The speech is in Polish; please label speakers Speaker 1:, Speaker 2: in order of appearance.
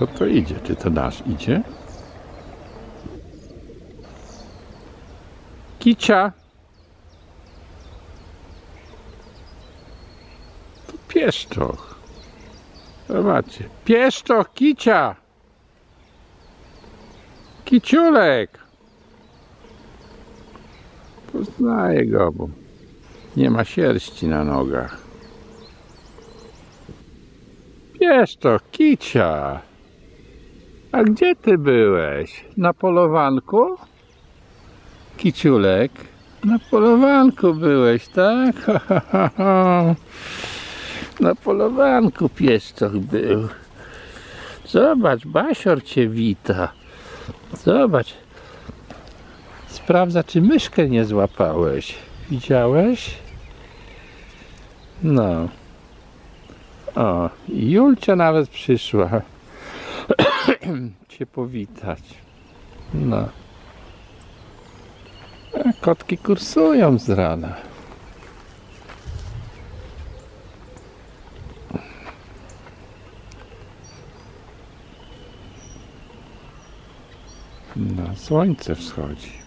Speaker 1: Kto to idzie? Czy to nasz idzie? Kicia! To pieszczoch. Zobaczcie. Pieszczoch, kicia! Kiciulek! Poznaję go, bo nie ma sierści na nogach. Pieszczoch, kicia! A gdzie ty byłeś? Na polowanku? Kiciulek? Na polowanku byłeś, tak? Na polowanku pieszczoch był. Zobacz, Basior cię wita. Zobacz. Sprawdza, czy myszkę nie złapałeś. Widziałeś? No. O, Julcia nawet przyszła cię powitać. No. A kotki kursują z rana. No, słońce wschodzi.